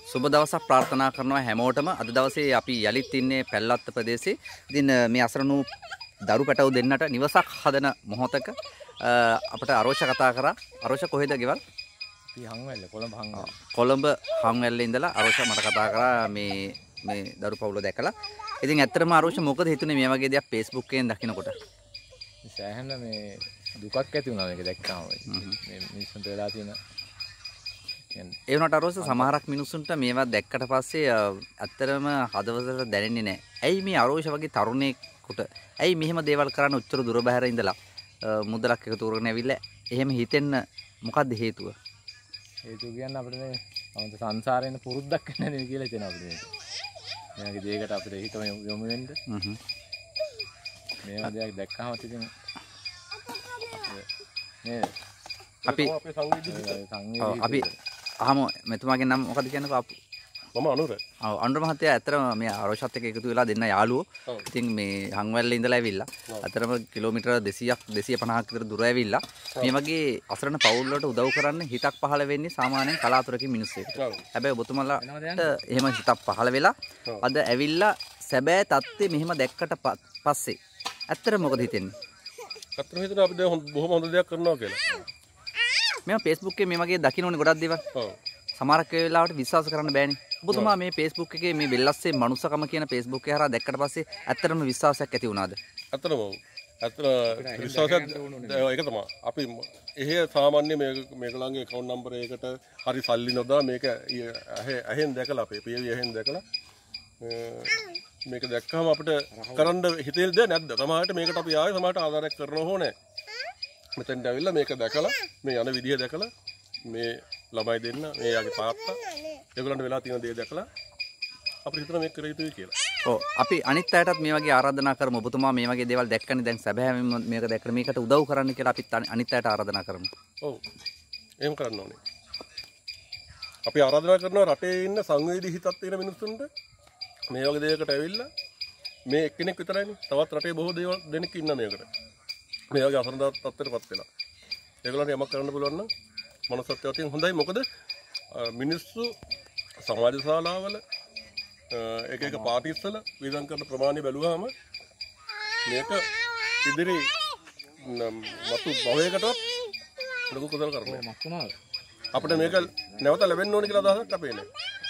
සුබ දවසක් ප්‍රාර්ථනා කරනවා හැමෝටම. අද දවසේ අපි යලිත් ඉන්නේ පැල්ලත්ත ප්‍රදේශයේ. ඉතින් මේ අසරණු දරු පැටවු දෙන්නට නිවසක් හදන මොහොතක අපිට අරෝෂ කතා කරා. අරෝෂ කොහෙද ගෙවල්? අපි හංවැල්ල කොළඹ කොළඹ හංවැල්ලේ ඉඳලා අරෝෂ මට කතා කරා මේ දරු පවුල දැකලා. ඉතින් ඇත්තටම අරෝෂ මොකද හිතුනේ මේ වගේ දෙයක් Facebook එකෙන් දකින්නකොට? සෑහෙන මේ දුකක් ඇති වුණා මේක දැක්කම. මේ මිනිස්සුන්ට වෙලා තියෙන ඒ වුණාට අරෝෂ සමහරක් මිනිස්සුන්ට මේවා දැක්කට පස්සේ ඇත්තටම හදවතට දැනෙන්නේ නැහැ. ඇයි මේ අරෝෂ වගේ තරුණයෙකුට ඇයි මෙහෙම දේවල් කරන්න උත්තර දුර බැහැර ඉඳලා මුදලක් එකතු කරගෙන ඇවිල්ලා එහෙම හිතෙන්න මොකද්ද හේතුව? හේතුව කියන්නේ අපිට මේ අමත සංසාරේන පුරුද්දක් නැහැ කියලා හිතෙනවා අපිට මේක. මේ වගේ දෙයකට අපිට හිතම යොමු වෙන්න. මේ දෙයක් දැක්කම ඉතින් අපි අහමු මෙතුමාගේ නම මොකද කියන්නකෝ අපු? මම අනුර. ඔව් අනුර මහත්තයා ඇත්තටම මේ අරෝෂත් එක්ක එකතු වෙලා දෙන්න යාළුවෝ. ඉතින් මේ හංවැල්ලේ ඉඳලා ඇවිල්ලා අතරම කිලෝමීටර 200ක් 250ක් විතර දුර ඇවිල්ලා මේ වගේ අසරණ පවුල් වලට උදව් කරන්න හිතක් පහළ වෙන්නේ සාමාන්‍යයෙන් කලාතුරකින් මිනිස්සුෙකුට. හැබැයි ඔබතුමාලාට එහෙම හිතක් පහළ වෙලා අද ඇවිල්ලා සැබෑ තත්ත්වය මෙහෙම දැක්කට පස්සේ ඇත්තට මොකද හිතෙන්නේ? අත්‍තරම හිතන අපි දැන් බොහොම හොඳ දෙයක් කරනවා කියලා. මේ Facebook එකේ මේ වගේ දකින්න ඕනේ ගොඩක් දේවල්. ඔව්. සමහරක් වෙලාවට විශ්වාස කරන්න බෑනේ. ඔබතුමා මේ Facebook එකේ මේ වෙල්ලස්සේ මනුස්සකම කියන Facebook එක හරහා දැක්කට පස්සේ ඇත්තටම විශ්වාසයක් ඇති වුණාද? අත්‍තරම ඔව්. අත්‍තර විශ්වාසයක් ඒක තමයි. අපි එහෙ සාමාන්‍ය මේගොල්ලන්ගේ account number එකකට හරි සල්ලි නොදා මේක ඇහෙන් දැකලා අපේ පියවි ඇහෙන් දැකලා මේක දැක්කම අපිට කරන්න හිතෙන්නේ දෙයක් නැද්ද? සමහරවිට මේකට අපි ආයෙ සමහරට ආධාරයක් කරනව ඕනේ. මෙතෙන්ට ඇවිල්ලා මේක දැකලා මේ යන විදිය දැකලා මේ ළමයි දෙන්න මේ යාගේ තාත්තා ඒගොල්ලන්ට වෙලා තියෙන දේ දැකලා අපිට හිතන මේක කර යුතුයි කියලා. ඔව් අපි අනිත් අයටත් මේ වගේ ආරාධනා කරමු. ඔබතුමා මේ වගේ දේවල් දැක්කනේ දැන් සැබෑම මේක දැක්කම මේකට උදව් කරන්න කියලා අපිත් අනිත් අයට ආරාධනා කරමු. ඔව්. එහෙම කරන්න ඕනේ. අපි ආරාධනා කරනවා රටේ ඉන්න සංවේදී හිතක් තියෙන මිනිස්සුන්ට මේ වගේ දෙයකට ඇවිල්ලා මේ එක්කෙනෙක් විතරයිනේ. තවත් රටේ බොහෝ දේවල් දෙනෙක් ඉන්න මේකට. මේ වගේ අසරණ තත්ත්වයකටපත් වෙලා. ඒගොල්ලන්ට යමක් කරන්න පුළුවන් නම් මනසත්වයෙන් තියෙන හොඳයි. මොකද මිනිස්සු සමාජ ශාලාවල එක පාටිස් වල වියදම් කරන ප්‍රමාණය බැලුවාම මේක ඉදිරි මතු භවයකටවත් ලොකු කුසල කරනවා. අපිට මේක නැවත ලැබෙන්න ඕනේ කියලා අදහසක් අපේ නෑ.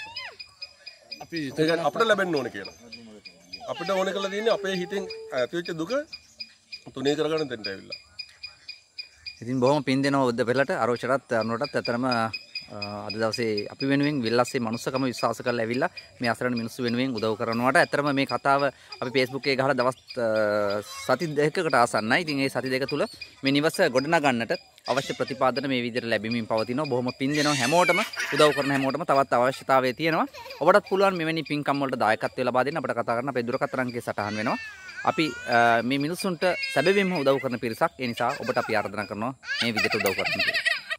අපිට ලැබෙන්න ඕනේ කියලා. අපිට ඕනේ කරලා තියෙන්නේ අපේ හිතෙන් ඇතිවෙච්ච දුක තුනී කරගන්න දෙන්න ඇවිල්ලා. ඉතින් බොහොම පින් දෙනවා උද්ද පෙරලට අරෝෂටත් අනුරටත් ඇතරම අද දවසේ අපි වෙනුවෙන් විල්ලස්සේ මනුස්සකම විශ්වාස කරලා ඇවිල්ලා මේ අසරණ මිනිස්සු වෙනුවෙන් උදව් කරනවට ඇතරම මේ කතාව අපි Facebook එකේ ගහලා දවස් සති දෙකකට ආසන්නයි. ඉතින් ඒ සති දෙක තුල මේ නිවස ගොඩනගන්නට අවශ්‍ය ප්‍රතිපාදන මේ විදිහට ලැබෙමින් පවතිනවා. බොහොම පින් දෙනවා හැමෝටම උදව් කරන හැමෝටම තවත් අවශ්‍යතාවය තියෙනවා. ඔබටත් පුළුවන් මෙවැනි පින්කම් වලට දායකත්වය ලබා දෙන්න අපිට කතා කරන්න අපේ දුරකථන අංකය සටහන් වෙනවා. අපි මේ මිනිස්සුන්ට සැබවින්ම උදව් කරන පිරිසක්. ඒ නිසා ඔබට අපි ආරාධනා කරනවා මේ විදිහට උදව් කරන්න කියලා.